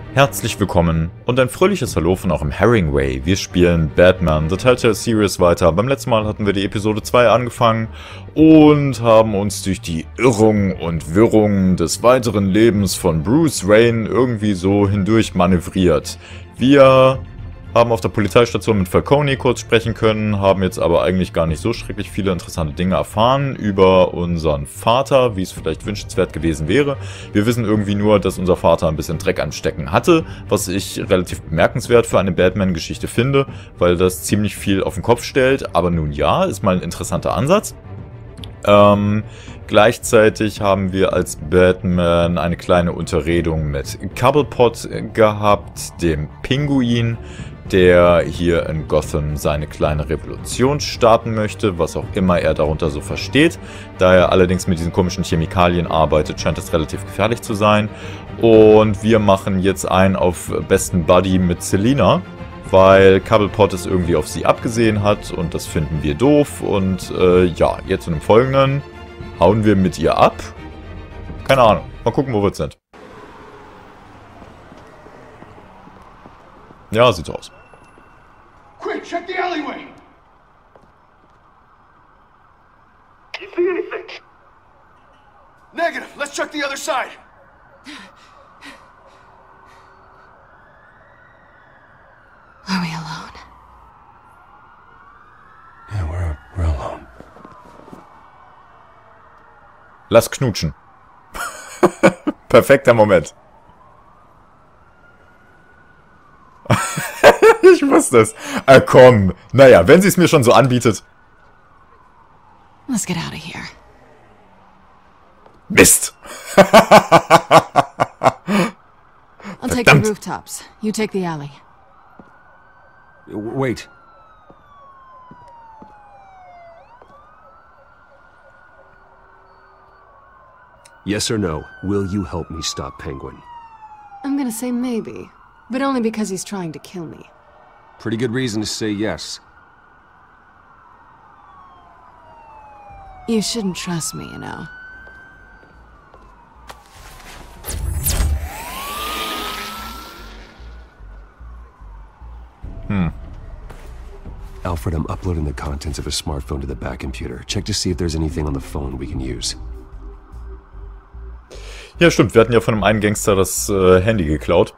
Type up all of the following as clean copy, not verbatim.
Herzlich willkommen und ein fröhliches Hallo von auch im Herringway. Wir spielen Batman The Telltale Series weiter. Beim letzten Mal hatten wir die Episode 2 angefangen und haben uns durch die Irrung und Wirrung des weiteren Lebens von Bruce Wayne irgendwie so hindurch manövriert. Wir haben auf der Polizeistation mit Falcone kurz sprechen können, haben jetzt aber eigentlich gar nicht so schrecklich viele interessante Dinge erfahren über unseren Vater, wie es vielleicht wünschenswert gewesen wäre. Wir wissen irgendwie nur, dass unser Vater ein bisschen Dreck am Stecken hatte, was ich relativ bemerkenswert für eine Batman-Geschichte finde, weil das ziemlich viel auf den Kopf stellt. Aber nun ja, ist mal ein interessanter Ansatz. Gleichzeitig haben wir als Batman eine kleine Unterredung mit Cobblepot gehabt, dem Pinguin, der hier in Gotham seine kleine Revolution starten möchte, was auch immer er darunter so versteht. Da er allerdings mit diesen komischen Chemikalien arbeitet, scheint es relativ gefährlich zu sein. Und wir machen jetzt einen auf besten Buddy mit Selina, weil Cobblepot es irgendwie auf sie abgesehen hat und das finden wir doof. Und ja, jetzt in dem Folgenden hauen wir mit ihr ab. Keine Ahnung, mal gucken, wo wir jetzt sind. Ja, sieht so aus. Quick, check the alleyway! You see anything? Negative. Let's check the other side. Are we alone? Yeah, we're alone. Lass knutschen. Perfekter Moment. Ich wusste es. Komm. Naja, wenn sie es mir schon so anbietet. Let's get out of here. Mist. I'll take the rooftops. You take the alley. Wait. Yes or no, will you help me stop Penguin? I'm gonna say maybe, but only because he's trying to kill me. Pretty good reason to say yes. You shouldn't trust me, you know. Alfred, I'm uploading the contents of a smartphone to the back computer. Check to see if there's anything on the phone we can use. Ja, stimmt. Wir hatten ja von einem einen Gangster das Handy geklaut.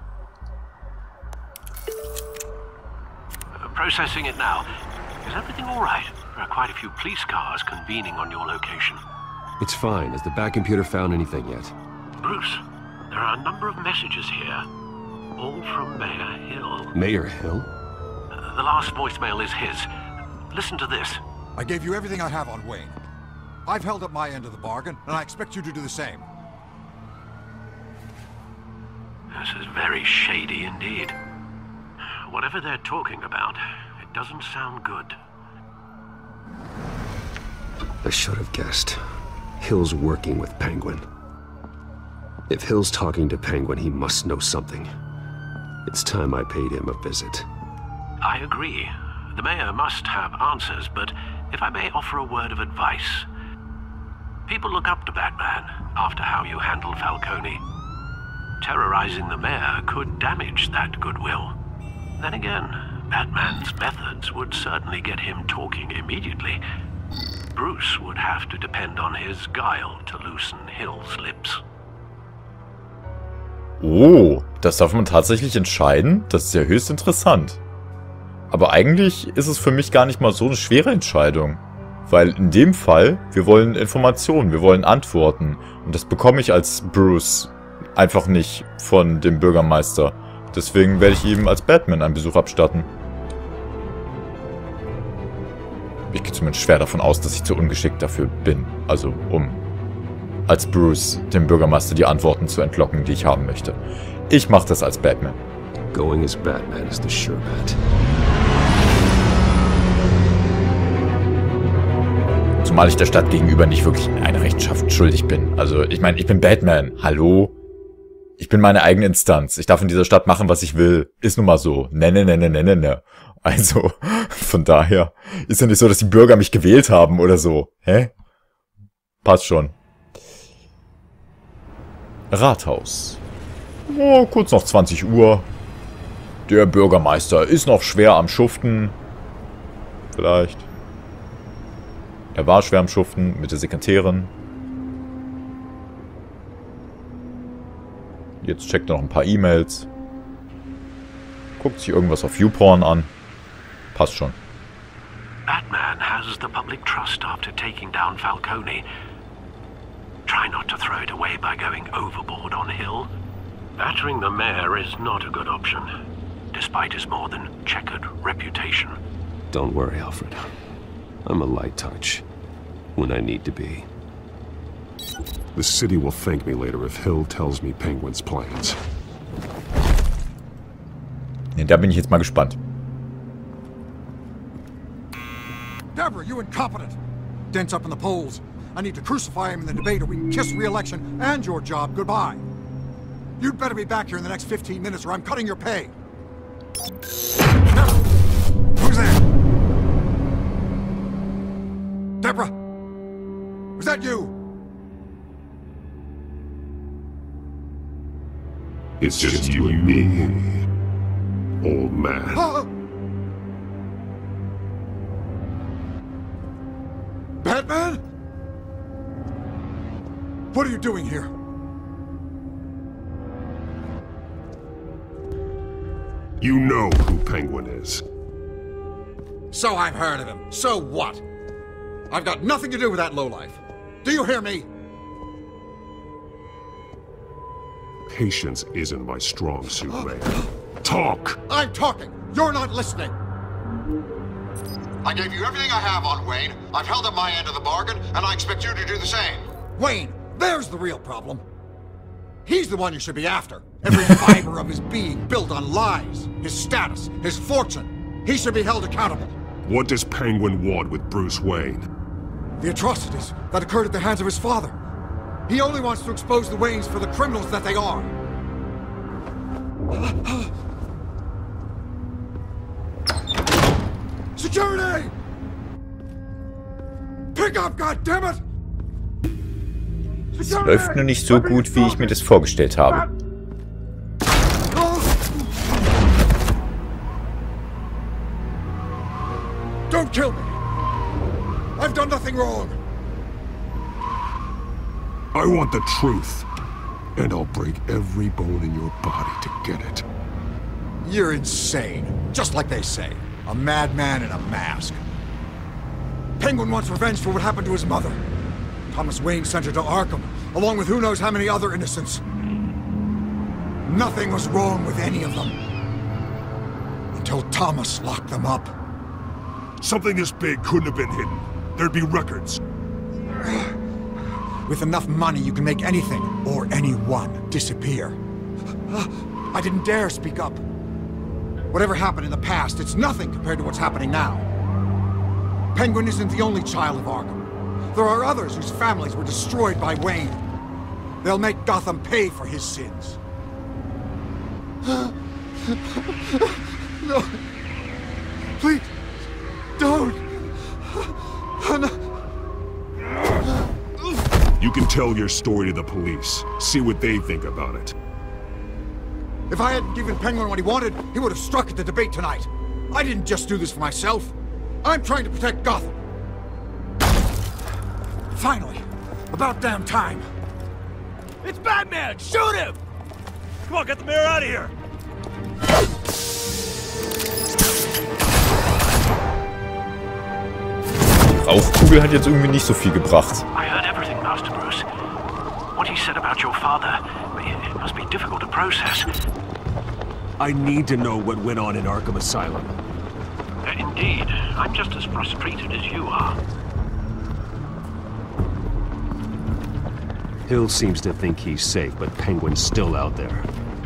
Processing it now. Is everything all right? There are quite a few police cars convening on your location. It's fine. Has the back computer found anything yet? Bruce, there are a number of messages here, all from Mayor Hill. Mayor Hill? The last voicemail is his. Listen to this. I gave you everything I have on Wayne. I've held up my end of the bargain, and I expect you to do the same. This is very shady indeed. Whatever they're talking about, it doesn't sound good. I should have guessed. Hill's working with Penguin. If Hill's talking to Penguin, he must know something. It's time I paid him a visit. I agree. The mayor must have answers, but if I may offer a word of advice. People look up to Batman after how you handled Falcone. Terrorizing the mayor could damage that goodwill. Then again, Batman's methods would certainly get him talking immediately. Bruce would have to depend on his guile to loosen Hill's lips. Oh, das darf man tatsächlich entscheiden? Das ist ja höchst interessant. Aber eigentlich ist es für mich gar nicht mal so eine schwere Entscheidung. Weil in dem Fall, wir wollen Informationen, wir wollen Antworten. Und das bekomme ich als Bruce einfach nicht von dem Bürgermeister. Deswegen werde ich ihm als Batman einen Besuch abstatten. Ich gehe zumindest schwer davon aus, dass ich zu ungeschickt dafür bin. Also um als Bruce dem Bürgermeister die Antworten zu entlocken, die ich haben möchte. Ich mache das als Batman. Going as Batman is the sure bet. Zumal ich der Stadt gegenüber nicht wirklich eine Rechenschaft schuldig bin. Also ich meine, ich bin Batman. Hallo? Ich bin meine eigene Instanz. Ich darf in dieser Stadt machen, was ich will. Ist nun mal so. Ne. Also, von daher ist ja nicht so, dass die Bürger mich gewählt haben oder so. Hä? Passt schon. Rathaus. Oh, kurz nach 20 Uhr. Der Bürgermeister ist noch schwer am Schuften. Vielleicht. Er war schwer am Schuften mit der Sekretärin. Jetzt checkt er noch ein paar E-Mails. Guckt sich irgendwas auf YouPorn an. Passt schon. Batman has the public trust after taking down Falcone. Try not to throw it away by going overboard on Hill. Battering the mayor is not a good option, despite his more than checkered reputation. Don't worry, Alfred. I'm a light touch when I need to be. The city will thank me later if Hill tells me Penguin's plans. Ja, da bin ich jetzt mal gespannt. Deborah, you incompetent! Dent's up in the polls. I need to crucify him in the debate or we can kiss re-election and your job goodbye. You'd better be back here in the next 15 minutes or I'm cutting your pay. Deborah! Who's there? Deborah! Was that you? It's just you and me, old man. Batman? What are you doing here? You know who Penguin is. So I've heard of him. So what? I've got nothing to do with that lowlife. Do you hear me? Patience isn't my strong suit, Mayor. Talk! I'm talking. You're not listening. I gave you everything I have on Wayne. I've held up my end of the bargain, and I expect you to do the same. Wayne, there's the real problem. He's the one you should be after. Every fiber of his being built on lies. His status, his fortune. He should be held accountable. What does Penguin want with Bruce Wayne? The atrocities that occurred at the hands of his father. He only wants to expose the Waynes for the criminals that they are. Security! Pick up, goddammit! Es läuft nur nicht so gut, wie ich mir das vorgestellt habe. Don't kill me! I've done nothing wrong! I want the truth, and I'll break every bone in your body to get it. You're insane. Just like they say. A madman in a mask. Penguin wants revenge for what happened to his mother. Thomas Wayne sent her to Arkham, along with who knows how many other innocents. Nothing was wrong with any of them. Until Thomas locked them up. Something this big couldn't have been hidden. There'd be records. With enough money, you can make anything, or anyone, disappear. I didn't dare speak up. Whatever happened in the past, it's nothing compared to what's happening now. Penguin isn't the only child of Arkham. There are others whose families were destroyed by Wayne. They'll make Gotham pay for his sins. No. Please, don't. You can tell your story to the police. See what they think about it. If I hadn't given Penguin what he wanted, he would have struck at the debate tonight. I didn't just do this for myself. I'm trying to protect Gotham. Finally. About damn time. It's Batman! Shoot him! Come on, get the mayor out of here! Die Rauchkugel hat jetzt irgendwie nicht so viel gebracht. I heard everything, Master Bruce. What he said about your father, it must be difficult to process. I need to know what went on in Arkham Asylum. Indeed, I'm just as frustrated as you are. Hill seems to think he's safe, but Penguin's still out there.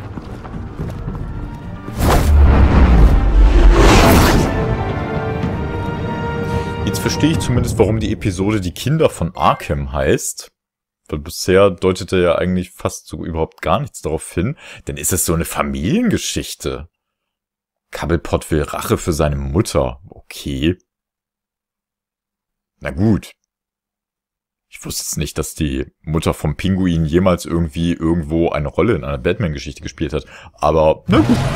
Jetzt verstehe ich zumindest, warum die Episode Die Kinder von Arkham heißt. Weil bisher deutete ja eigentlich fast so überhaupt gar nichts darauf hin. Denn ist es so eine Familiengeschichte. Cobblepot will Rache für seine Mutter. Okay. Na gut. Ich wusste jetzt nicht, dass die Mutter vom Pinguin jemals irgendwie irgendwo eine Rolle in einer Batman-Geschichte gespielt hat. Aber, na gut.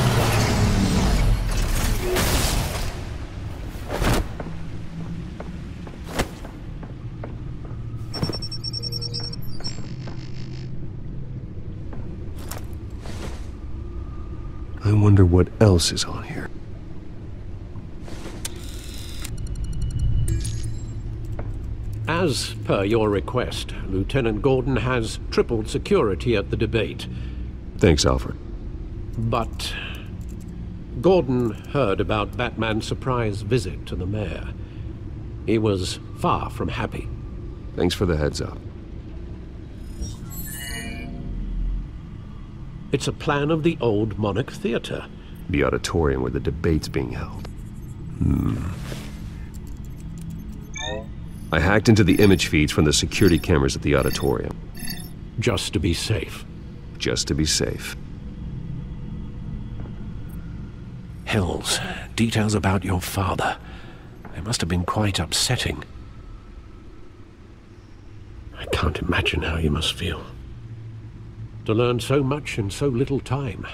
I wonder what else is on here. As per your request, Lieutenant Gordon has tripled security at the debate. Thanks, Alfred. But Gordon heard about Batman's surprise visit to the mayor. He was far from happy. Thanks for the heads up. It's a plan of the old Monarch Theatre. The auditorium where the debate's being held. I hacked into the image feeds from the security cameras at the auditorium. Just to be safe. Just to be safe. Hills, details about your father. They must have been quite upsetting. I can't imagine how you must feel. To learn so much in so little time.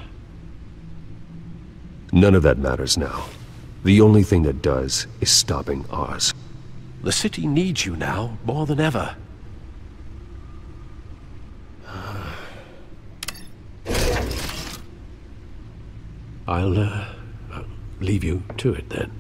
None of that matters now. The only thing that does is stopping Oz. The city needs you now, more than ever. I'll leave you to it then.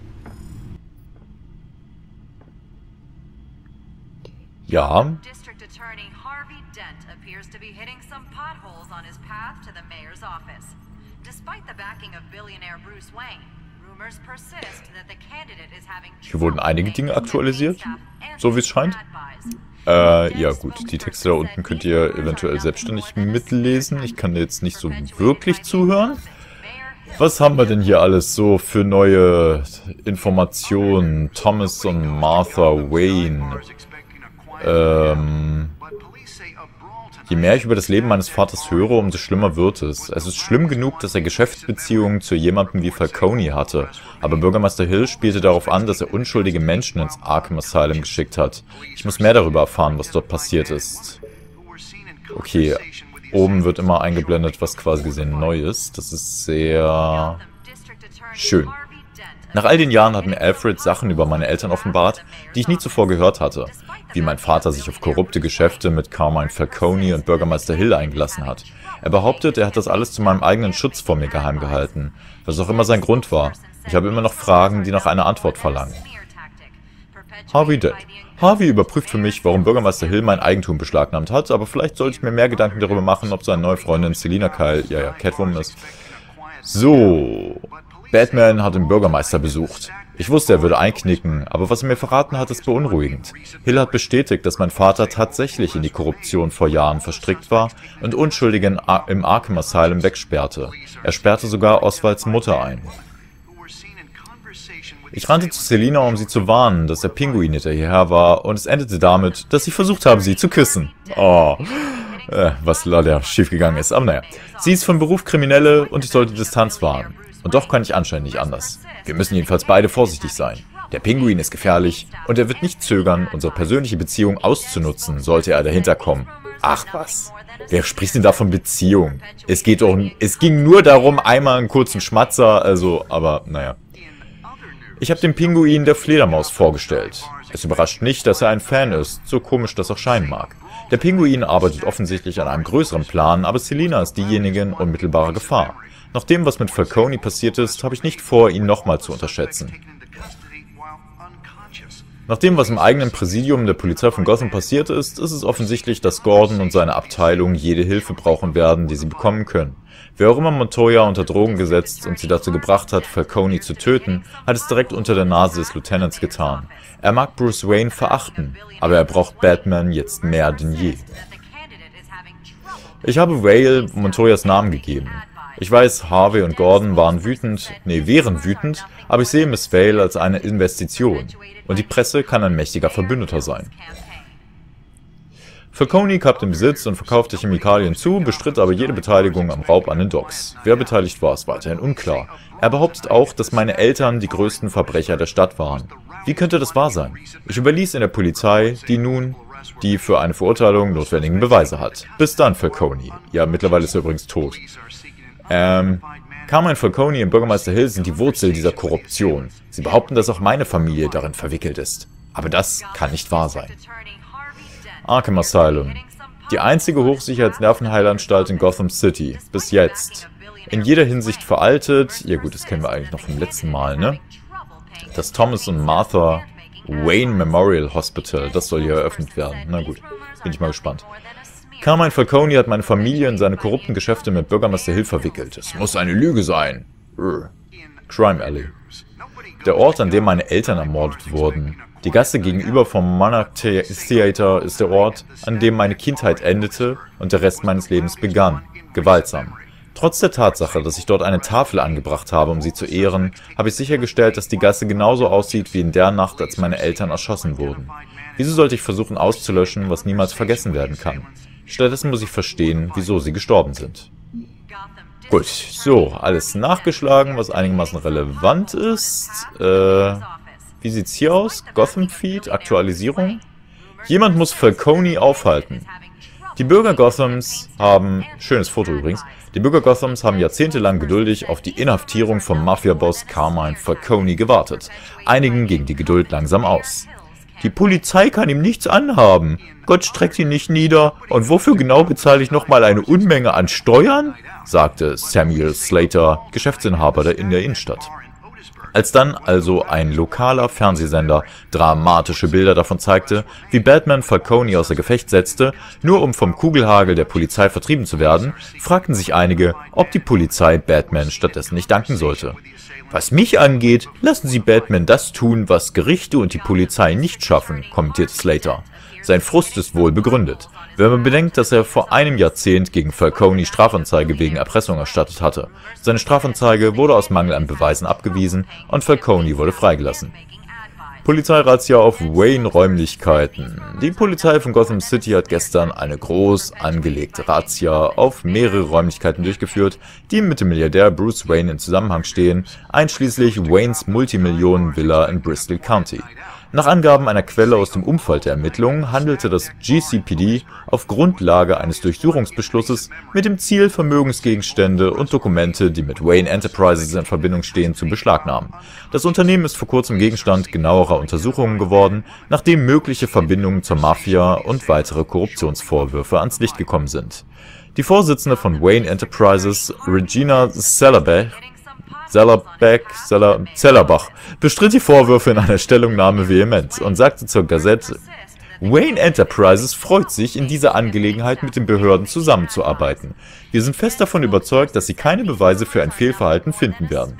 Ja. District Attorney Harvey Dent appears to be hitting some potholes on his path to the mayor's office. Despite the backing of billionaire Bruce Wayne, rumors persist that the candidate is having Hier wurden einige Dinge aktualisiert, so wie es scheint. Ja gut, die Texte da unten könnt ihr eventuell selbstständig mitlesen. Ich kann jetzt nicht so wirklich zuhören. Was haben wir denn hier alles so für neue Informationen? Thomas und Martha Wayne. Je mehr ich über das Leben meines Vaters höre, umso schlimmer wird es. Es ist schlimm genug, dass er Geschäftsbeziehungen zu jemandem wie Falcone hatte. Aber Bürgermeister Hill spielte darauf an, dass er unschuldige Menschen ins Arkham Asylum geschickt hat. Ich muss mehr darüber erfahren, was dort passiert ist. Okay, oben wird immer eingeblendet, was quasi gesehen neu ist. Das ist sehr schön. Nach all den Jahren hat mir Alfred Sachen über meine Eltern offenbart, die ich nie zuvor gehört hatte. Wie mein Vater sich auf korrupte Geschäfte mit Carmine Falcone und Bürgermeister Hill eingelassen hat. Er behauptet, er hat das alles zu meinem eigenen Schutz vor mir geheim gehalten, was auch immer sein Grund war. Ich habe immer noch Fragen, die nach einer Antwort verlangen. Harvey Dent. Harvey überprüft für mich, warum Bürgermeister Hill mein Eigentum beschlagnahmt hat, aber vielleicht sollte ich mir mehr Gedanken darüber machen, ob seine neue Freundin Selina Kyle, ja, Catwoman ist. So, Batman hat den Bürgermeister besucht. Ich wusste, er würde einknicken, aber was er mir verraten hat, ist beunruhigend. Hill hat bestätigt, dass mein Vater tatsächlich in die Korruption vor Jahren verstrickt war und Unschuldige im Arkham Asylum wegsperrte. Er sperrte sogar Oswalds Mutter ein. Ich rannte zu Selina, um sie zu warnen, dass der Pinguin hinterher war, und es endete damit, dass sie versucht haben, sie zu küssen. Oh, was leider schiefgegangen ist, aber naja. Sie ist von Beruf Kriminelle und ich sollte Distanz wahren. Und doch kann ich anscheinend nicht anders. Wir müssen jedenfalls beide vorsichtig sein. Der Pinguin ist gefährlich und er wird nicht zögern, unsere persönliche Beziehung auszunutzen, sollte er dahinter kommen. Ach was? Wer spricht denn da von Beziehung? Es ging nur darum, einmal einen kurzen Schmatzer, also, aber naja. Ich habe den Pinguin der Fledermaus vorgestellt. Es überrascht nicht, dass er ein Fan ist, so komisch das auch scheinen mag. Der Pinguin arbeitet offensichtlich an einem größeren Plan, aber Selina ist diejenige in unmittelbarer Gefahr. Nach dem, was mit Falcone passiert ist, habe ich nicht vor, ihn nochmal zu unterschätzen. Nach dem, was im eigenen Präsidium der Polizei von Gotham passiert ist, ist es offensichtlich, dass Gordon und seine Abteilung jede Hilfe brauchen werden, die sie bekommen können. Wer auch immer Montoya unter Drogen gesetzt und sie dazu gebracht hat, Falcone zu töten, hat es direkt unter der Nase des Lieutenants getan. Er mag Bruce Wayne verachten, aber er braucht Batman jetzt mehr denn je. Ich habe Vale Montoyas Namen gegeben. Ich weiß, Harvey und Gordon wären wütend, aber ich sehe Miss Vale als eine Investition. Und die Presse kann ein mächtiger Verbündeter sein. Falcone kappte im Besitz und verkaufte Chemikalien zu, bestritt aber jede Beteiligung am Raub an den Docks. Wer beteiligt war, ist weiterhin unklar. Er behauptet auch, dass meine Eltern die größten Verbrecher der Stadt waren. Wie könnte das wahr sein? Ich überließ in der Polizei, die nun die für eine Verurteilung notwendigen Beweise hat. Bis dann, Falcone. Ja, mittlerweile ist er übrigens tot. Carmine Falcone und Bürgermeister Hill sind die Wurzel dieser Korruption. Sie behaupten, dass auch meine Familie darin verwickelt ist. Aber das kann nicht wahr sein. Arkham Asylum. Die einzige Hochsicherheitsnervenheilanstalt in Gotham City. Bis jetzt. In jeder Hinsicht veraltet. Ja gut, das kennen wir eigentlich noch vom letzten Mal, ne? Das Thomas und Martha Wayne Memorial Hospital. Das soll hier eröffnet werden. Na gut, bin ich mal gespannt. Carmine Falcone hat meine Familie in seine korrupten Geschäfte mit Bürgermeister Hill verwickelt. Es muss eine Lüge sein. Crime Alley. Der Ort, an dem meine Eltern ermordet wurden. Die Gasse gegenüber vom Monarch Theater ist der Ort, an dem meine Kindheit endete und der Rest meines Lebens begann. Gewaltsam. Trotz der Tatsache, dass ich dort eine Tafel angebracht habe, um sie zu ehren, habe ich sichergestellt, dass die Gasse genauso aussieht wie in der Nacht, als meine Eltern erschossen wurden. Wieso sollte ich versuchen auszulöschen, was niemals vergessen werden kann? Stattdessen muss ich verstehen, wieso sie gestorben sind. Gut, so, alles nachgeschlagen, was einigermaßen relevant ist. Wie sieht's hier aus? Gotham Feed, Aktualisierung. Jemand muss Falcone aufhalten. Die Bürger Gothams haben, schönes Foto übrigens, die Bürger Gothams haben jahrzehntelang geduldig auf die Inhaftierung vom Mafia-Boss Carmine Falcone gewartet. Einigen ging die Geduld langsam aus. Die Polizei kann ihm nichts anhaben. Gott streckt ihn nicht nieder. Und wofür genau bezahle ich nochmal eine Unmenge an Steuern? Sagte Samuel Slater, Geschäftsinhaber in der Innenstadt. Als dann also ein lokaler Fernsehsender dramatische Bilder davon zeigte, wie Batman Falcone außer Gefecht setzte, nur um vom Kugelhagel der Polizei vertrieben zu werden, fragten sich einige, ob die Polizei Batman stattdessen nicht danken sollte. Was mich angeht, lassen Sie Batman das tun, was Gerichte und die Polizei nicht schaffen, kommentierte Slater. Sein Frust ist wohl begründet, wenn man bedenkt, dass er vor einem Jahrzehnt gegen Falcone Strafanzeige wegen Erpressung erstattet hatte. Seine Strafanzeige wurde aus Mangel an Beweisen abgewiesen und Falcone wurde freigelassen. Polizeirazzia auf Wayne-Räumlichkeiten. Die Polizei von Gotham City hat gestern eine groß angelegte Razzia auf mehrere Räumlichkeiten durchgeführt, die mit dem Milliardär Bruce Wayne in Zusammenhang stehen, einschließlich Waynes Multimillionen-Villa in Bristol County. Nach Angaben einer Quelle aus dem Umfeld der Ermittlungen handelte das GCPD auf Grundlage eines Durchsuchungsbeschlusses mit dem Ziel, Vermögensgegenstände und Dokumente, die mit Wayne Enterprises in Verbindung stehen, zu beschlagnahmen. Das Unternehmen ist vor kurzem Gegenstand genauerer Untersuchungen geworden, nachdem mögliche Verbindungen zur Mafia und weitere Korruptionsvorwürfe ans Licht gekommen sind. Die Vorsitzende von Wayne Enterprises, Regina Zellerbach, bestritt die Vorwürfe in einer Stellungnahme vehement und sagte zur Gazette, Wayne Enterprises freut sich, in dieser Angelegenheit mit den Behörden zusammenzuarbeiten. Wir sind fest davon überzeugt, dass sie keine Beweise für ein Fehlverhalten finden werden.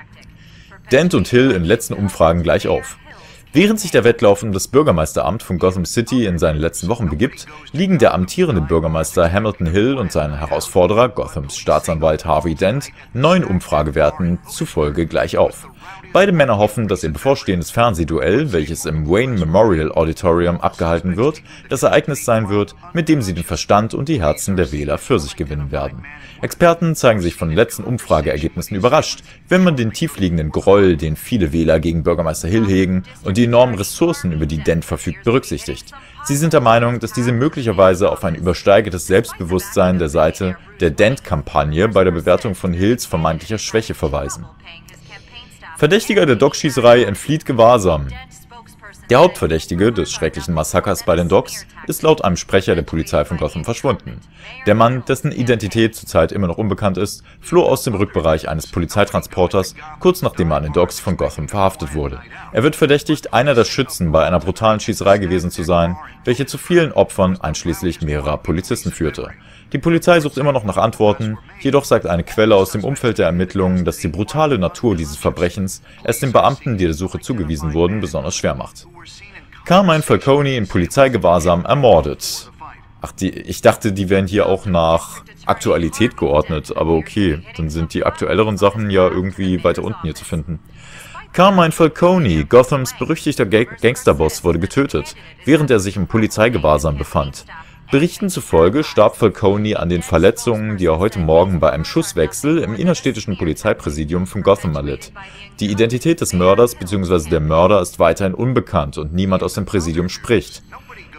Dent und Hill in letzten Umfragen gleich auf. Während sich der Wettlauf um das Bürgermeisteramt von Gotham City in seinen letzten Wochen begibt, liegen der amtierende Bürgermeister Hamilton Hill und sein Herausforderer, Gothams Staatsanwalt Harvey Dent, neuen Umfragewerten zufolge gleich auf. Beide Männer hoffen, dass ihr bevorstehendes Fernsehduell, welches im Wayne Memorial Auditorium abgehalten wird, das Ereignis sein wird, mit dem sie den Verstand und die Herzen der Wähler für sich gewinnen werden. Experten zeigen sich von den letzten Umfrageergebnissen überrascht, wenn man den tiefliegenden Groll, den viele Wähler gegen Bürgermeister Hill hegen, und die enormen Ressourcen, über die Dent verfügt, berücksichtigt. Sie sind der Meinung, dass diese möglicherweise auf ein übersteigertes Selbstbewusstsein der Seite der Dent-Kampagne bei der Bewertung von Hills vermeintlicher Schwäche verweisen. Verdächtiger der Dockschießerei entflieht Gewahrsam. Der Hauptverdächtige des schrecklichen Massakers bei den Docks ist laut einem Sprecher der Polizei von Gotham verschwunden. Der Mann, dessen Identität zurzeit immer noch unbekannt ist, floh aus dem Rückbereich eines Polizeitransporters, kurz nachdem er an den Docks von Gotham verhaftet wurde. Er wird verdächtigt, einer der Schützen bei einer brutalen Schießerei gewesen zu sein, welche zu vielen Opfern einschließlich mehrerer Polizisten führte. Die Polizei sucht immer noch nach Antworten, jedoch sagt eine Quelle aus dem Umfeld der Ermittlungen, dass die brutale Natur dieses Verbrechens es den Beamten, die der Suche zugewiesen wurden, besonders schwer macht. Carmine Falcone in Polizeigewahrsam ermordet. Ach, ich dachte, die wären hier auch nach Aktualität geordnet, aber okay, dann sind die aktuelleren Sachen ja irgendwie weiter unten hier zu finden. Carmine Falcone, Gothams berüchtigter Gangsterboss, wurde getötet, während er sich im Polizeigewahrsam befand. Berichten zufolge starb Falcone an den Verletzungen, die er heute Morgen bei einem Schusswechsel im innerstädtischen Polizeipräsidium von Gotham erlitt. Die Identität des Mörders bzw. der Mörder ist weiterhin unbekannt und niemand aus dem Präsidium spricht.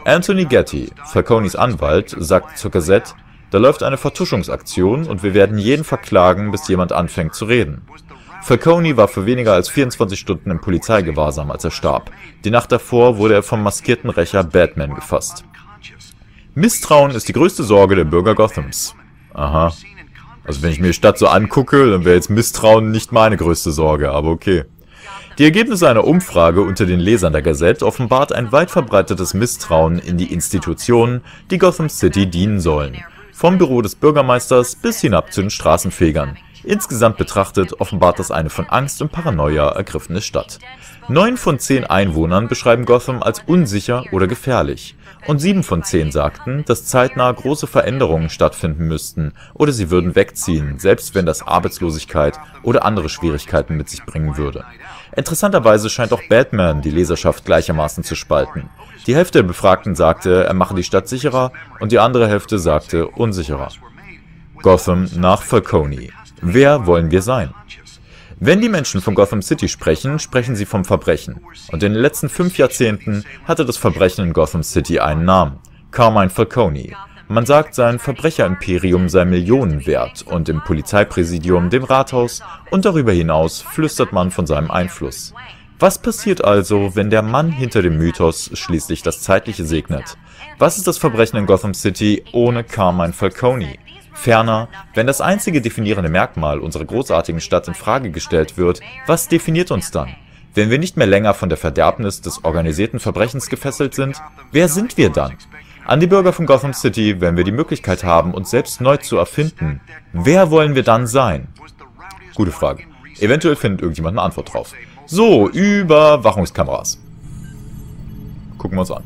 Anthony Getty, Falcones Anwalt, sagt zur Gazette, da läuft eine Vertuschungsaktion und wir werden jeden verklagen, bis jemand anfängt zu reden. Falcone war für weniger als 24 Stunden im Polizeigewahrsam, als er starb. Die Nacht davor wurde er vom maskierten Rächer Batman gefasst. Misstrauen ist die größte Sorge der Bürger Gothams. Aha. Also wenn ich mir die Stadt so angucke, dann wäre jetzt Misstrauen nicht meine größte Sorge, aber okay. Die Ergebnisse einer Umfrage unter den Lesern der Gazette offenbart ein weit verbreitetes Misstrauen in die Institutionen, die Gotham City dienen sollen. Vom Büro des Bürgermeisters bis hinab zu den Straßenfegern. Insgesamt betrachtet offenbart das eine von Angst und Paranoia ergriffene Stadt. 9 von 10 Einwohnern beschreiben Gotham als unsicher oder gefährlich. Und 7 von 10 sagten, dass zeitnah große Veränderungen stattfinden müssten oder sie würden wegziehen, selbst wenn das Arbeitslosigkeit oder andere Schwierigkeiten mit sich bringen würde. Interessanterweise scheint auch Batman die Leserschaft gleichermaßen zu spalten. Die Hälfte der Befragten sagte, er mache die Stadt sicherer und die andere Hälfte sagte unsicherer. Gotham nach Falcone. Wer wollen wir sein? Wenn die Menschen von Gotham City sprechen, sprechen sie vom Verbrechen. Und in den letzten 5 Jahrzehnten hatte das Verbrechen in Gotham City einen Namen. Carmine Falcone. Man sagt, sein Verbrecherimperium sei Millionen wert und im Polizeipräsidium, dem Rathaus und darüber hinaus flüstert man von seinem Einfluss. Was passiert also, wenn der Mann hinter dem Mythos schließlich das Zeitliche segnet? Was ist das Verbrechen in Gotham City ohne Carmine Falcone? Ferner, wenn das einzige definierende Merkmal unserer großartigen Stadt in Frage gestellt wird, was definiert uns dann? Wenn wir nicht mehr länger von der Verderbnis des organisierten Verbrechens gefesselt sind, wer sind wir dann? An die Bürger von Gotham City, wenn wir die Möglichkeit haben, uns selbst neu zu erfinden, wer wollen wir dann sein? Gute Frage. Eventuell findet irgendjemand eine Antwort drauf. So, Überwachungskameras. Gucken wir uns an.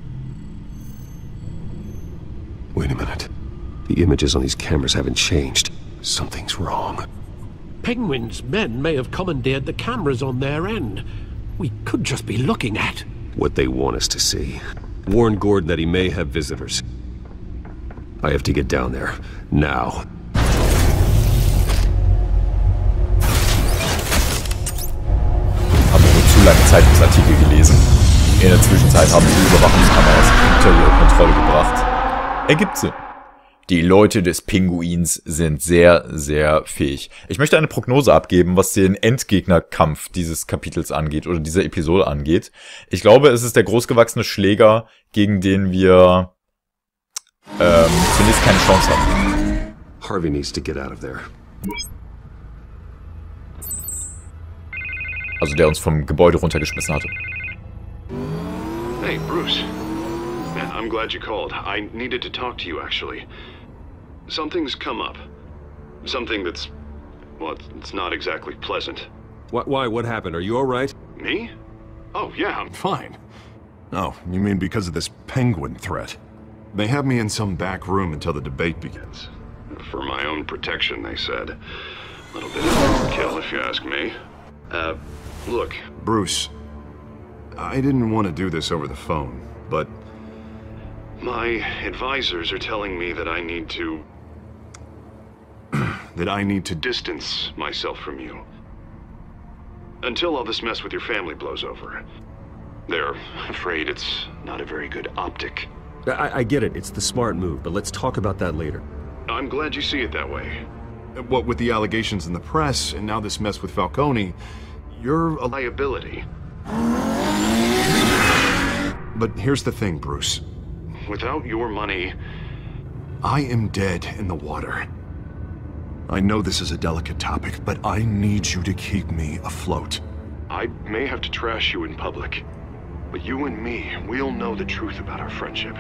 Wait a minute. The images on these cameras haven't changed. Something's wrong. Penguin's men may have commandeered the cameras on their end. We could just be looking at What they want us to see. Warn Gordon that he may have visitors. I have to get down there. Now. Haben wir zu lange Zeitungsartikel gelesen. In der Zwischenzeit haben die Überwachungskameras unter ihre Kontrolle gebracht. Ergibt Sinn. Die Leute des Pinguins sind sehr, sehr fähig. Ich möchte eine Prognose abgeben, was den Endgegnerkampf dieses Kapitels angeht oder dieser Episode angeht. Ich glaube, es ist der großgewachsene Schläger, gegen den wir zunächst keine Chance haben. Harvey needs to get out of there. Also der uns vom Gebäude runtergeschmissen hatte. Hey, Bruce. Man, I'm glad you called. I needed to talk to you, actually. Something's come up. Something that's... well, it's not exactly pleasant. Why? What happened? Are you alright? Me? Oh, yeah, I'm fine. Oh, you mean because of this penguin threat? They have me in some back room until the debate begins. For my own protection, they said. A little bit of overkill, if you ask me. Look. Bruce, I didn't want to do this over the phone, but... my advisors are telling me that I need to... that I need to distance myself from you. Until all this mess with your family blows over. They're afraid it's not a very good optic. I get it. It's the smart move, but let's talk about that later. I'm glad you see it that way. What with the allegations in the press, and now this mess with Falcone, you're a liability. But here's the thing, Bruce. Without your money... I am dead in the water. I know this is a delicate topic, but I need you to keep me afloat. I may have to trash you in public, but you and me, we'll know the truth about our friendship.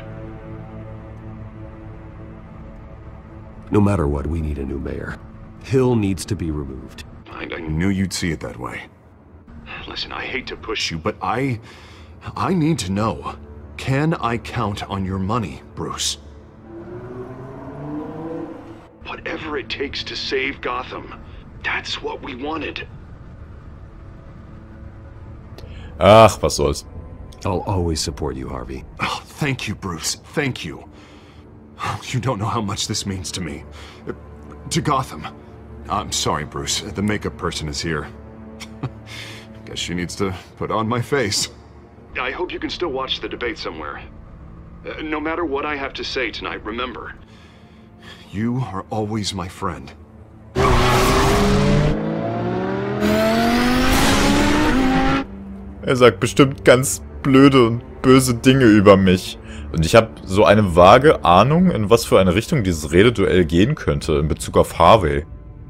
No matter what, we need a new mayor. Hill needs to be removed. I knew you'd see it that way. Listen, I hate to push you, But I need to know. Can I count on your money, Bruce? whatever it takes to save Gotham. That's what we wanted. Ach, was soll's. I'll always support you, Harvey. Oh, thank you, Bruce. Thank you. You don't know how much this means to me. To Gotham. I'm sorry, Bruce. The makeup person is here. Guess she needs to put on my face. I hope you can still watch the debate somewhere. No matter what I have to say tonight, remember. You are always my friend. Er sagt bestimmt ganz blöde und böse Dinge über mich. Und ich habe so eine vage Ahnung, in was für eine Richtung dieses Rededuell gehen könnte in Bezug auf Harvey.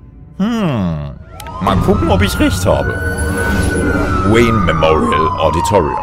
Mal gucken, ob ich recht habe. Wayne Memorial Auditorium.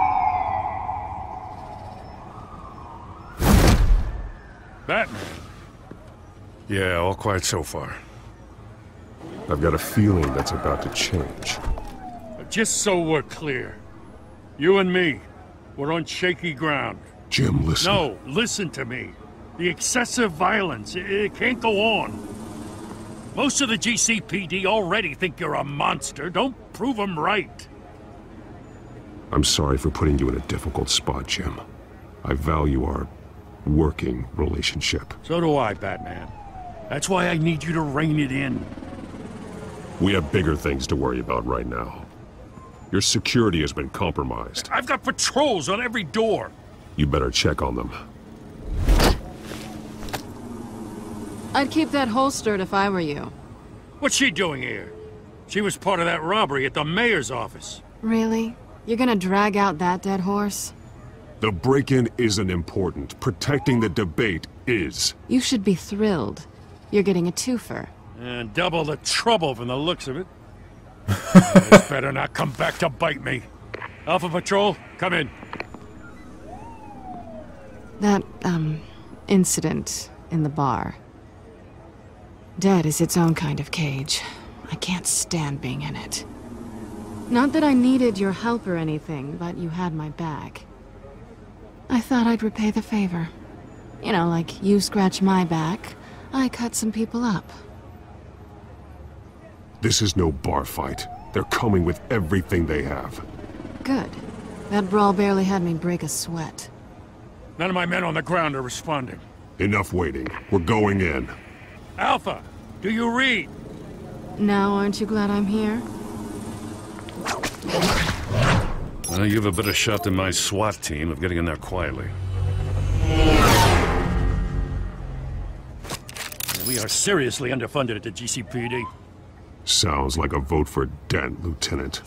Batman. Yeah, all quiet so far. I've got a feeling that's about to change. Just so we're clear, you and me, we're on shaky ground. Jim, listen. No, listen to me. The excessive violence, it can't go on. Most of the GCPD already think you're a monster. Don't prove them right. I'm sorry for putting you in a difficult spot, Jim. I value our working relationship. So do I, Batman. That's why I need you to rein it in. We have bigger things to worry about right now. Your security has been compromised. I've got patrols on every door. You better check on them. I'd keep that holstered if I were you. What's she doing here? She was part of that robbery at the mayor's office. Really? You're gonna drag out that dead horse? The break-in isn't important. Protecting the debate is. You should be thrilled. You're getting a twofer. And double the trouble from the looks of it. This better not come back to bite me. Alpha Patrol, come in. That, incident in the bar. Dead is its own kind of cage. I can't stand being in it. Not that I needed your help or anything, but you had my back. I thought I'd repay the favor. You know, like you scratch my back, I cut some people up. This is no bar fight. They're coming with everything they have. Good. That brawl barely had me break a sweat. None of my men on the ground are responding. Enough waiting. We're going in. Alpha, do you read? Now aren't you glad I'm here? You have a better shot than my SWAT team of getting in there quietly. We are seriously underfunded at the GCPD. Sounds like a vote for Dent, Lieutenant.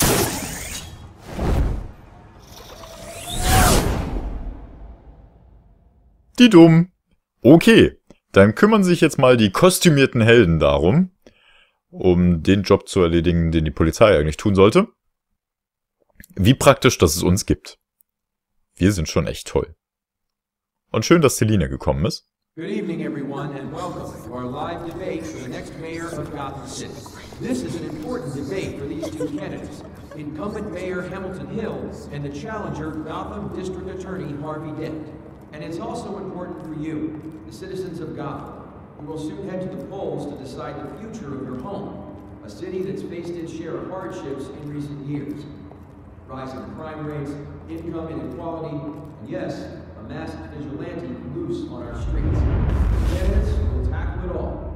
Die dumm. Okay, dann kümmern sich jetzt mal die kostümierten Helden darum, um den Job zu erledigen, den die Polizei eigentlich tun sollte. Wie praktisch, dass es uns gibt. Wir sind schon echt toll. Und schön, dass Selina gekommen ist. Good evening, everyone, and welcome to our live debate for the next mayor of Gotham City. This is an important debate for these two candidates, incumbent Mayor Hamilton Hill and the challenger Gotham District Attorney Harvey Dent. And it's also important for you, the citizens of Gotham, who will soon head to the polls to decide the future of your home, a city that's faced its share of hardships in recent years. Rising crime rates, income inequality, and yes, a masked vigilante loose on our streets. The candidates will tackle it all.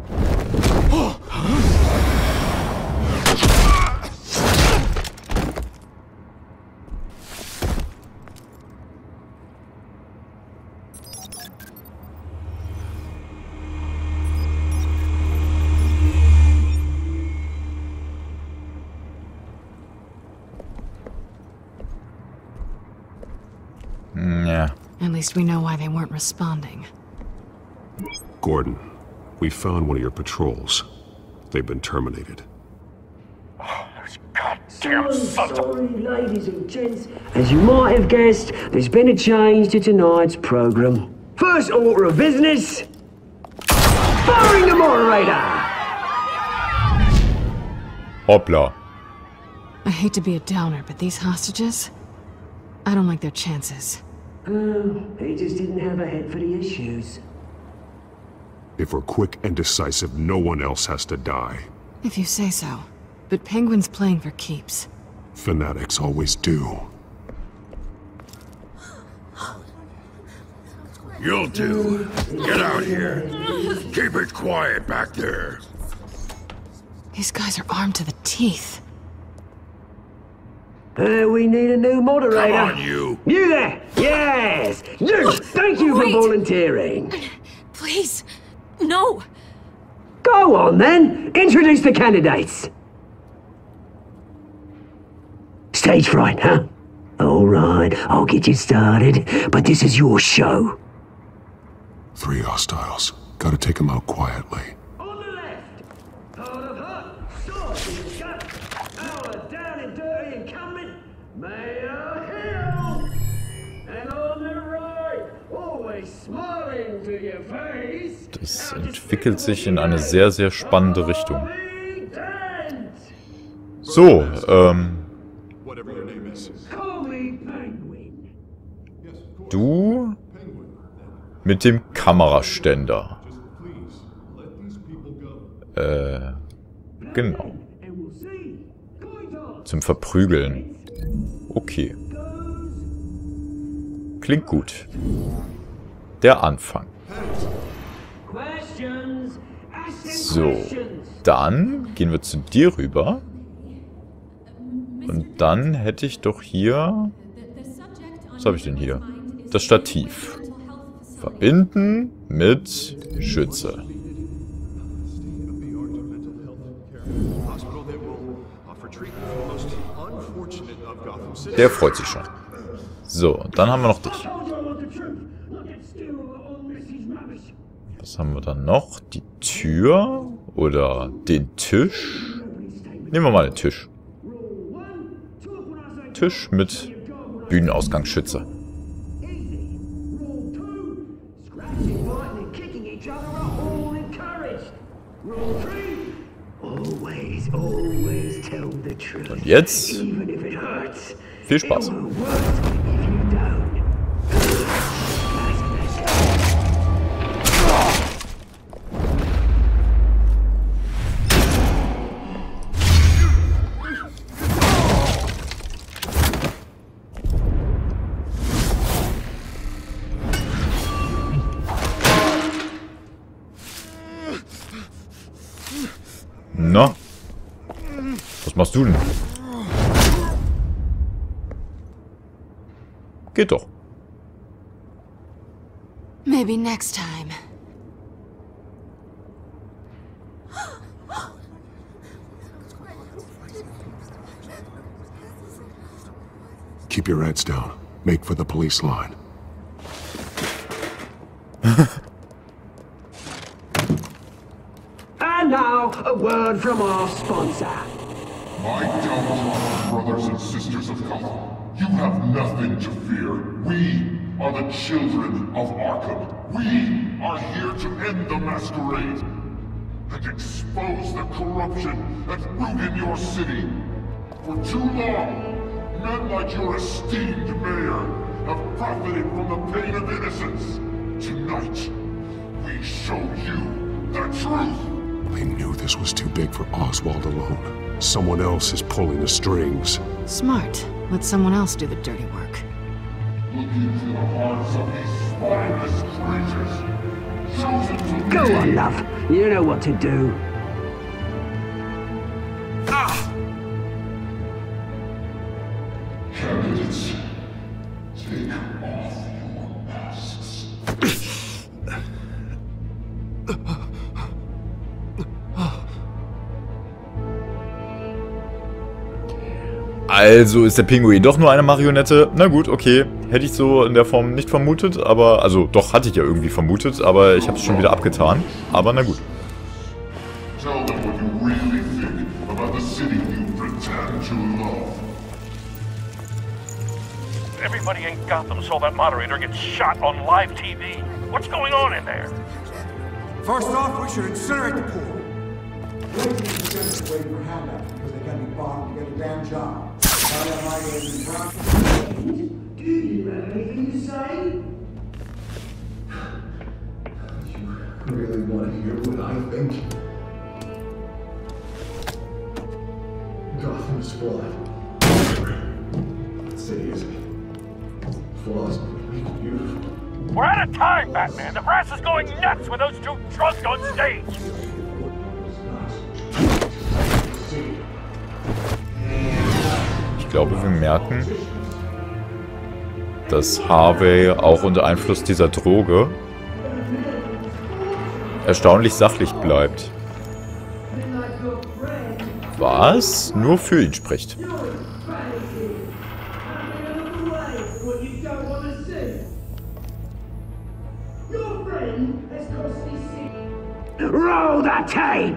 Yeah. At least we know why they weren't responding. Gordon, we found one of your patrols. They've been terminated. Sorry, ladies and gents. As you might have guessed, there's been a change to tonight's program. First order of business, firing the moderator! Hoppla. I hate to be a downer, but these hostages, I don't like their chances. He just didn't have a head for the issues. If we're quick and decisive, no one else has to die. If you say so. But Penguin's playing for keeps. Fanatics always do. You'll do. Get out here. Keep it quiet back there. These guys are armed to the teeth. We need a new moderator. Come on, you! You there! Yes! You! Thank you for volunteering. Please, no! Go on then! Introduce the candidates. Stage fright, huh? Alright, I'll get you started, but this is your show. 3 hostiles. Gotta take them out quietly. On the left, part of hut, sword in the gut, our down and dirty incumbent, Mayor Hill! And on the right, always smiling to your face. Das entwickelt sich in eine sehr, sehr spannende Richtung. So, du mit dem Kameraständer. Genau. Zum Verprügeln. Okay. Klingt gut. Der Anfang. So, dann gehen wir zu dir rüber. Und dann hätte ich doch hier... Was habe ich denn hier? Das Stativ. Verbinden mit Schütze. Der freut sich schon. So, dann haben wir noch dich. Was haben wir dann noch? Die Tür oder den Tisch? Nehmen wir mal den Tisch. Tisch mit Bühnenausgangsschütze. Und jetzt viel Spaß. Na? Was machst du denn? Geht doch. Maybe next time. Keep your heads down. Make for the police line. And now, a word from our sponsor. My Downtown brothers and sisters of Gotham, you have nothing to fear. We are the children of Arkham. We are here to end the masquerade and expose the corruption that rooted your city. For too long, men like your esteemed mayor have profited from the pain of innocence. Tonight, we show you the truth. They knew this was too big for Oswald alone. Someone else is pulling the strings. Smart. Let someone else do the dirty work. Look into the hearts of these spineless creatures. Chosen to Go on, love. You know what to do. Candidates, take off your masks. Also ist der Pinguin doch nur eine Marionette? Na gut, okay. Hätte ich so in der Form nicht vermutet, aber... Also doch, hatte ich ja irgendwie vermutet, aber ich habe es schon wieder abgetan. Aber na gut. Tell them what you really think about the city you pretend to love. Everybody in Gotham saw that moderator get shot on live TV. What's going on in there? First off, we should incinerate the pool. Waiting for handouts because they gotta be bombed to get a damn job. Do you have anything to say? You really want to hear what I think? Gotham's flawed. The city is flaws make it beautiful. We're out of time, Batman. The press is going nuts with those two drunks on stage. Ich glaube, wir merken, dass Harvey auch unter Einfluss dieser Droge erstaunlich sachlich bleibt. Was nur für ihn spricht. Roll the tape!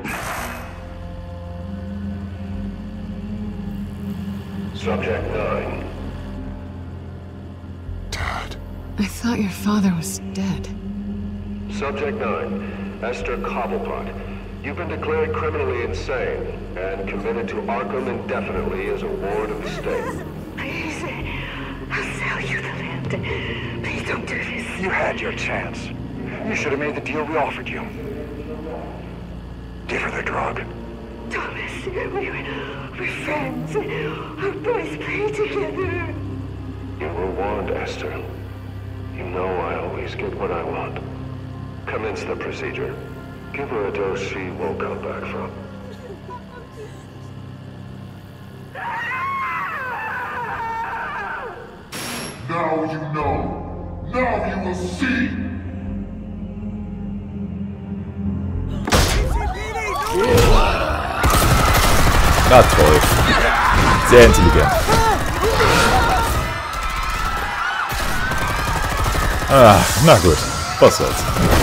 Subject 9. Dad. I thought your father was dead. Subject 9. Esther Cobblepot. You've been declared criminally insane and committed to Arkham indefinitely as a ward of the state. Please, I'll sell you the land. Please don't do this. You had your chance. You should have made the deal we offered you. Give her the drug. Thomas, we're friends. Our boys play together. You were warned, Esther. You know I always get what I want. Commence the procedure. Give her a dose she won't come back from. Now you know. Now you will see. Na toll. Sehr intelligent. Ah, na gut. Was soll's.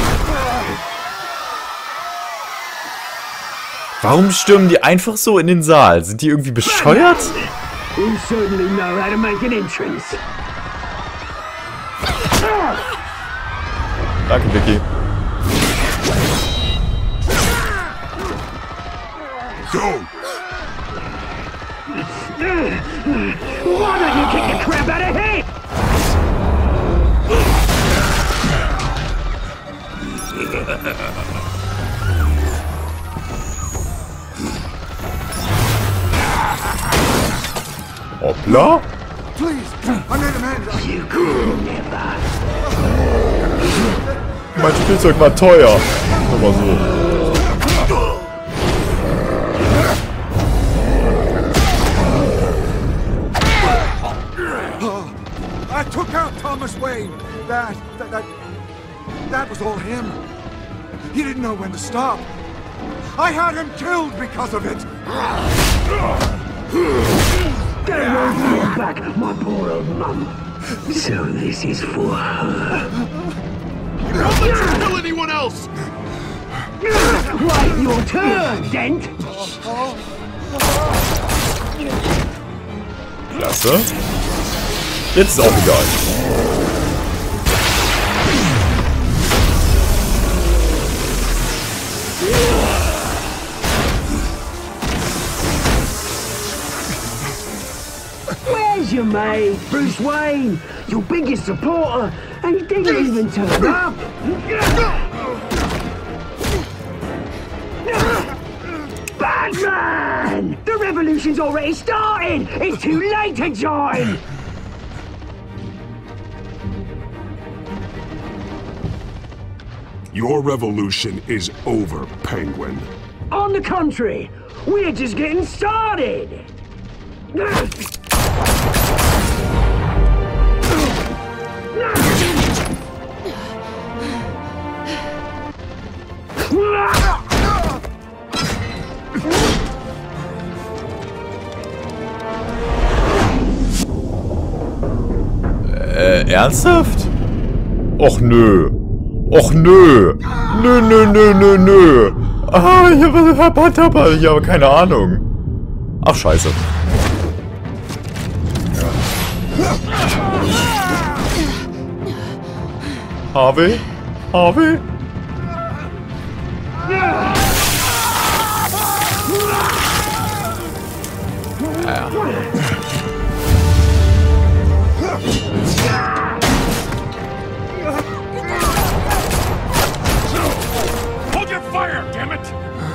Warum stürmen die einfach so in den Saal? Sind die irgendwie bescheuert? You certainly know how to make an entrance. Danke, Vicky. Go! Why don't you kick the crap out of him? Hoppla! Please, I made Amanda. You could never. Mein Spielzeug war teuer. Nur mal so. I took out Thomas Wayne. That was all him. He didn't know when to stop. I had him killed because of it. Get your back, my poor old mum. So this is for her. Don't let you kill anyone else! Right, your turn, Dent. Klasse. Jetzt ist auch egal. Where's your mate, Bruce Wayne? Your biggest supporter, and he didn't even turn up. Batman! The revolution's already started! It's too late to join! Your revolution is over, Penguin. On the contrary, we're just getting started! Ernsthaft? Och nö. Och nö. Nö. Ah, ich habe keine Ahnung. Ach, scheiße. Harvey? Harvey? Ja. Hold your fire, damn it!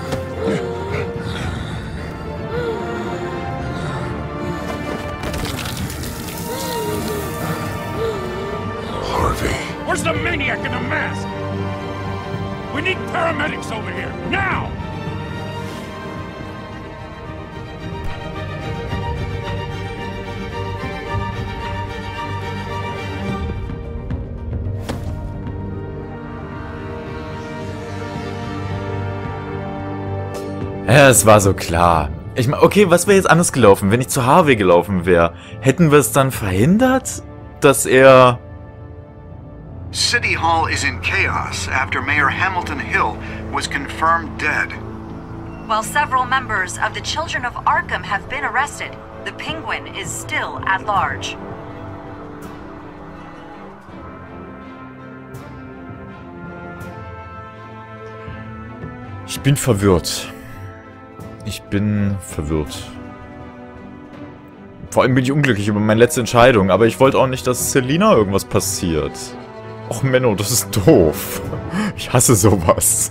Harvey. Where's the maniac in the mask? We need paramedics over here, now! Ja, es war so klar. Ich meine, okay, was wäre jetzt anders gelaufen, wenn ich zu Harvey gelaufen wäre? Hätten wir es dann verhindert, dass er... City Hall is in chaos after Mayor Hamilton Hill was confirmed dead. While several members of the Children of Arkham have been arrested, the Penguin is still at large. Ich bin verwirrt. Ich bin verwirrt. Vor allem bin ich unglücklich über meine letzte Entscheidung, aber ich wollte auch nicht, dass Selina irgendwas passiert. Och Menno, das ist doof. Ich hasse sowas.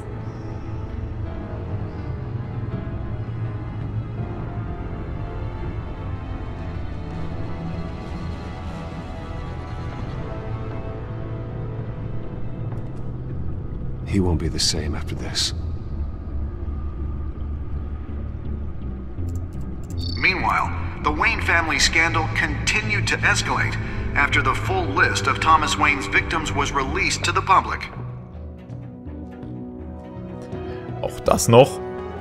He won't be the same after this. Meanwhile, the Wayne family scandal continued to escalate after the full list of Thomas Wayne's victims was released to the public. Auch das noch.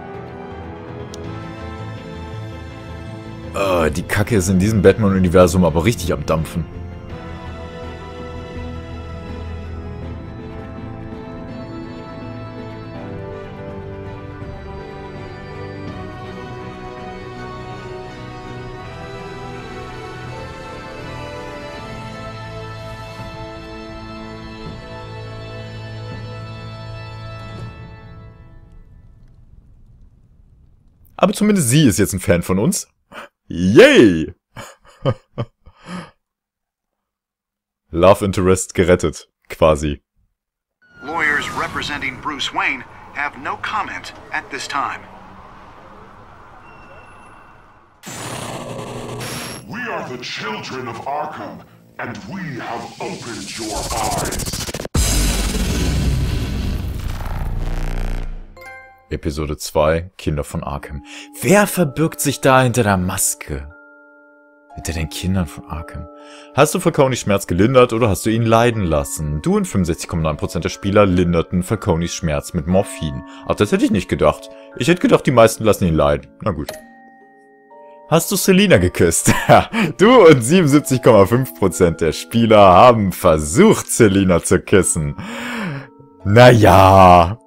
Die Kacke ist in diesem Batman-Universum aber richtig am Dampfen. Aber zumindest sie ist jetzt ein Fan von uns. Yay! Love Interest gerettet, quasi. Lawyers representing Bruce Wayne have no comment at this time. We are the children of Arkham, and we have opened your eyes. Episode 2, Kinder von Arkham. Wer verbirgt sich da hinter der Maske? Hinter den Kindern von Arkham. Hast du Falcones Schmerz gelindert oder hast du ihn leiden lassen? Du und 65,9% der Spieler linderten Falcones Schmerz mit Morphin. Ach, das hätte ich nicht gedacht. Ich hätte gedacht, die meisten lassen ihn leiden. Na gut. Hast du Selina geküsst? Du und 77,5% der Spieler haben versucht, Selina zu küssen. Naja.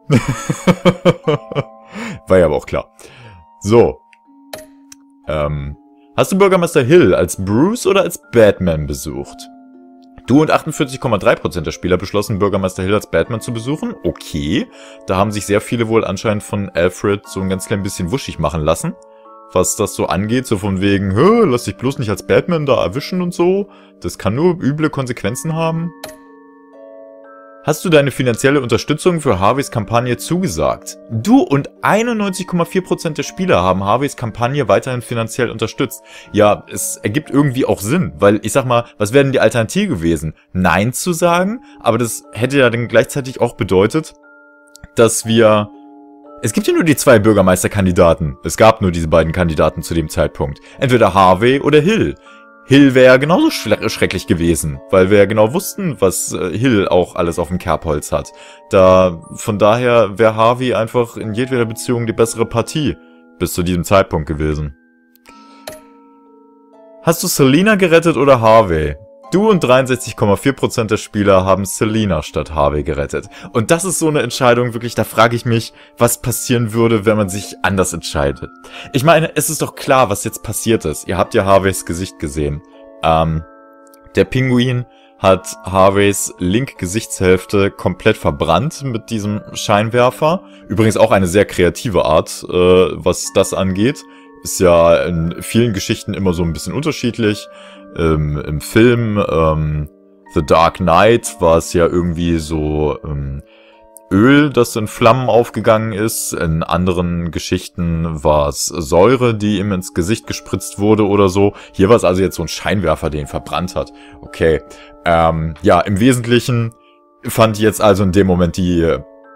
War ja aber auch klar. So. Hast du Bürgermeister Hill als Bruce oder als Batman besucht? Du und 48,3% der Spieler beschlossen, Bürgermeister Hill als Batman zu besuchen. Okay. Da haben sich sehr viele wohl anscheinend von Alfred so ein ganz klein bisschen wuschig machen lassen. Was das so angeht, so von wegen, lass dich bloß nicht als Batman da erwischen und so. Das kann nur üble Konsequenzen haben. Hast du deine finanzielle Unterstützung für Harveys Kampagne zugesagt? Du und 91,4% der Spieler haben Harveys Kampagne weiterhin finanziell unterstützt. Ja, es ergibt irgendwie auch Sinn, weil ich sag mal, was wäre denn die Alternative gewesen? Nein zu sagen, aber das hätte ja dann gleichzeitig auch bedeutet, dass wir... Es gibt ja nur die zwei Bürgermeisterkandidaten. Es gab nur diese beiden Kandidaten zu dem Zeitpunkt. Entweder Harvey oder Hill. Hill wäre ja genauso schrecklich gewesen, weil wir ja genau wussten, was Hill auch alles auf dem Kerbholz hat. Von daher wäre Harvey einfach in jedweder Beziehung die bessere Partie bis zu diesem Zeitpunkt gewesen. Hast du Selina gerettet oder Harvey? Du und 63,4% der Spieler haben Selina statt Harvey gerettet. Und das ist so eine Entscheidung, wirklich, da frage ich mich, was passieren würde, wenn man sich anders entscheidet. Ich meine, es ist doch klar, was jetzt passiert ist. Ihr habt ja Harveys Gesicht gesehen. Der Pinguin hat Harveys linke Gesichtshälfte komplett verbrannt mit diesem Scheinwerfer. Übrigens auch eine sehr kreative Art, was das angeht. Ist ja in vielen Geschichten immer so ein bisschen unterschiedlich. Im Film The Dark Knight war es ja irgendwie so Öl, das in Flammen aufgegangen ist. In anderen Geschichten war es Säure, die ihm ins Gesicht gespritzt wurde oder so. Hier war es also jetzt so ein Scheinwerfer, der ihn verbrannt hat. Okay. Ja, im Wesentlichen fand ich jetzt also in dem Moment die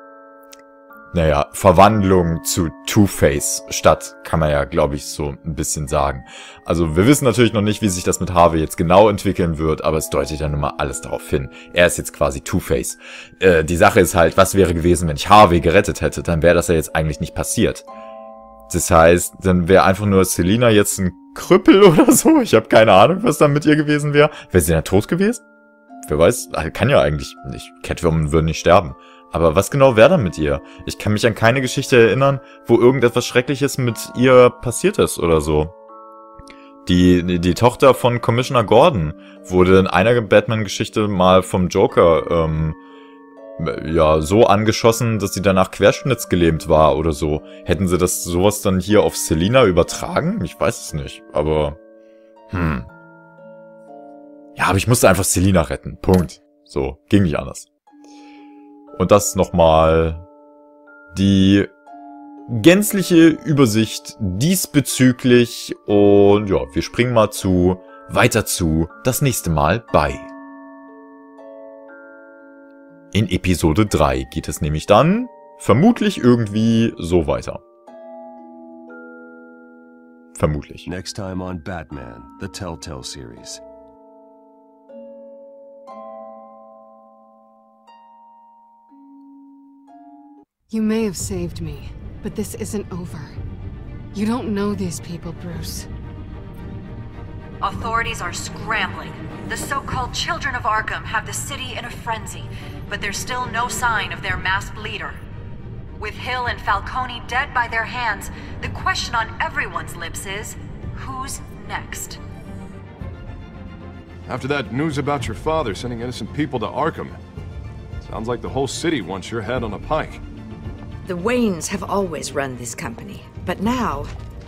Verwandlung zu Two-Face statt, kann man ja, glaube ich, so ein bisschen sagen. Also wir wissen natürlich noch nicht, wie sich das mit Harvey jetzt genau entwickeln wird, aber es deutet ja nun mal alles darauf hin. Er ist jetzt quasi Two-Face. Die Sache ist halt, was wäre gewesen, wenn ich Harvey gerettet hätte? Dann wäre das ja jetzt eigentlich nicht passiert. Das heißt, dann wäre einfach nur Selina jetzt ein Krüppel oder so. Ich habe keine Ahnung, was da mit ihr gewesen wäre. Wäre sie dann tot gewesen? Wer weiß, kann ja eigentlich nicht. Catwoman würde nicht sterben. Aber was genau wäre dann mit ihr? Ich kann mich an keine Geschichte erinnern, wo irgendetwas Schreckliches mit ihr passiert ist oder so. Die Tochter von Commissioner Gordon wurde in einer Batman-Geschichte mal vom Joker, ja, so angeschossen, dass sie danach querschnittsgelähmt war oder so. Hätten sie sowas dann hier auf Selina übertragen? Ich weiß es nicht, aber... Ja, aber ich musste einfach Selina retten. Punkt. So, ging nicht anders. Und das nochmal die gänzliche Übersicht diesbezüglich. Und ja, wir springen mal weiter zu das nächste Mal bei. In Episode 3 geht es nämlich dann vermutlich irgendwie so weiter. Vermutlich. Next time on Batman, the Telltale series. You may have saved me, but this isn't over. You don't know these people, Bruce. Authorities are scrambling. The so-called Children of Arkham have the city in a frenzy, but there's still no sign of their masked leader. With Hill and Falcone dead by their hands, the question on everyone's lips is, who's next? After that news about your father sending innocent people to Arkham, sounds like the whole city wants your head on a pike. The Waynes have always run this company, but now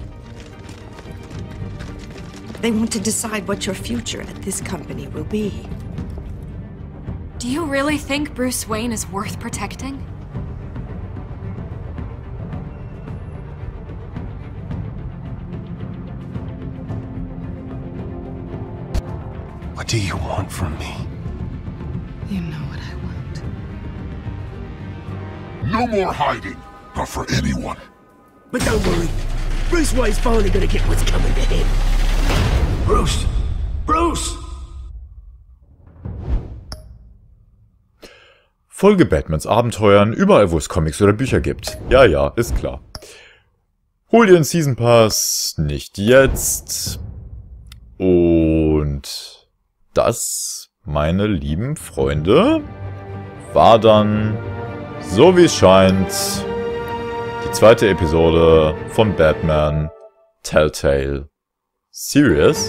they want to decide what your future at this company will be. Do you really think Bruce Wayne is worth protecting? What do you want from me? You know what I want. No more hiding, not for anyone. But don't worry, Bruce Wayne's finally gonna get what's coming to him. Bruce! Bruce! Folge Batmans Abenteuern überall, wo es Comics oder Bücher gibt. Ja, ja, ist klar. Hol dir den Season Pass, nicht jetzt. Und das, meine lieben Freunde, war dann, so wie es scheint, die zweite Episode von Batman Telltale Series.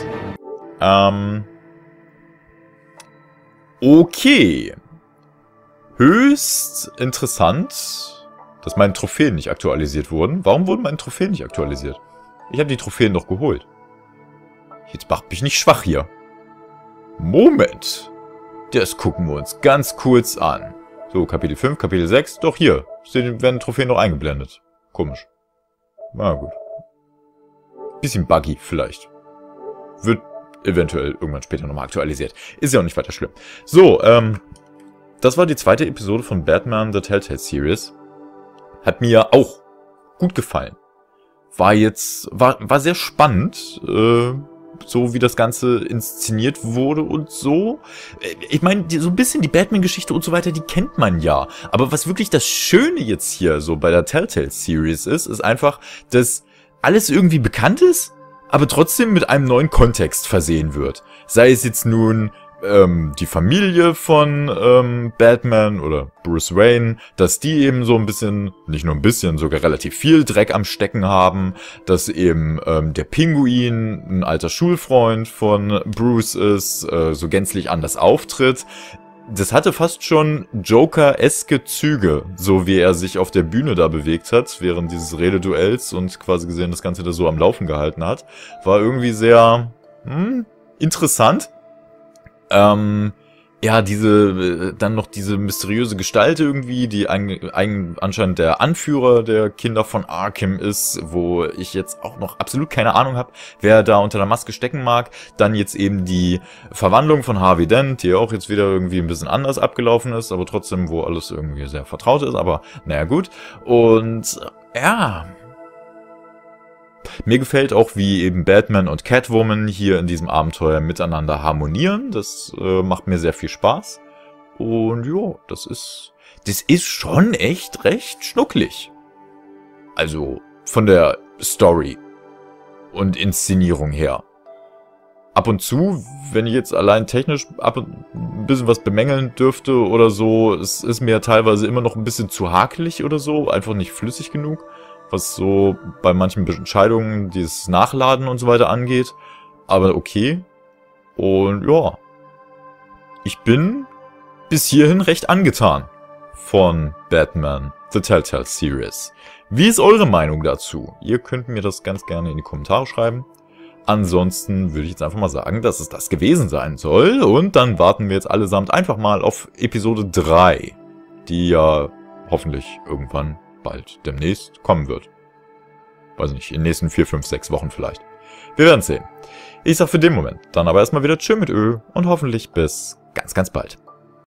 Okay. Höchst interessant, dass meine Trophäen nicht aktualisiert wurden. Warum wurden meine Trophäen nicht aktualisiert? Ich habe die Trophäen doch geholt. Jetzt macht mich nicht schwach hier. Moment. Das gucken wir uns ganz kurz an. So, Kapitel 5, Kapitel 6. Doch hier. Werden Trophäen noch eingeblendet. Komisch. Na gut. Bisschen buggy vielleicht. Wird eventuell irgendwann später nochmal aktualisiert. Ist ja auch nicht weiter schlimm. So, das war die zweite Episode von Batman The Telltale Series. Hat mir auch gut gefallen. War sehr spannend, so wie das Ganze inszeniert wurde und so. Ich meine, so ein bisschen die Batman-Geschichte und so weiter, die kennt man ja. Aber was wirklich das Schöne jetzt hier so bei der Telltale Series ist einfach, dass alles irgendwie bekannt ist, aber trotzdem mit einem neuen Kontext versehen wird. Sei es jetzt nun die Familie von Batman oder Bruce Wayne, dass die eben so ein bisschen, nicht nur ein bisschen, sogar relativ viel Dreck am Stecken haben, dass eben der Pinguin ein alter Schulfreund von Bruce ist, so gänzlich anders auftritt. Das hatte fast schon Joker-eske Züge, so wie er sich auf der Bühne da bewegt hat, während dieses Rededuells und quasi gesehen das Ganze da so am Laufen gehalten hat. War irgendwie sehr interessant. Ja, dann noch diese mysteriöse Gestalt irgendwie, die anscheinend der Anführer der Kinder von Arkham ist, wo ich jetzt auch noch absolut keine Ahnung habe, wer da unter der Maske stecken mag. Dann jetzt eben die Verwandlung von Harvey Dent, die auch jetzt wieder irgendwie ein bisschen anders abgelaufen ist, aber trotzdem, wo alles irgendwie sehr vertraut ist, aber naja gut. Und ja, mir gefällt auch, wie eben Batman und Catwoman hier in diesem Abenteuer miteinander harmonieren. Das macht mir sehr viel Spaß. Und ja, das ist schon echt recht schnucklig. Also von der Story und Inszenierung her. Ab und zu, wenn ich jetzt allein technisch ein bisschen was bemängeln dürfte oder so, es ist mir teilweise immer noch ein bisschen zu hakelig oder so, einfach nicht flüssig genug, was so bei manchen Entscheidungen dieses Nachladen und so weiter angeht. Aber okay. Und ja, ich bin bis hierhin recht angetan von Batman The Telltale Series. Wie ist eure Meinung dazu? Ihr könnt mir das ganz gerne in die Kommentare schreiben. Ansonsten würde ich jetzt einfach mal sagen, dass es das gewesen sein soll. Und dann warten wir jetzt allesamt einfach mal auf Episode 3, die ja hoffentlich irgendwann bald demnächst kommen wird. Weiß nicht, in den nächsten 4, 5, 6 Wochen vielleicht. Wir werden sehen. Ich sag für den Moment dann aber erstmal wieder Tschö mit Ö und hoffentlich bis ganz, ganz bald.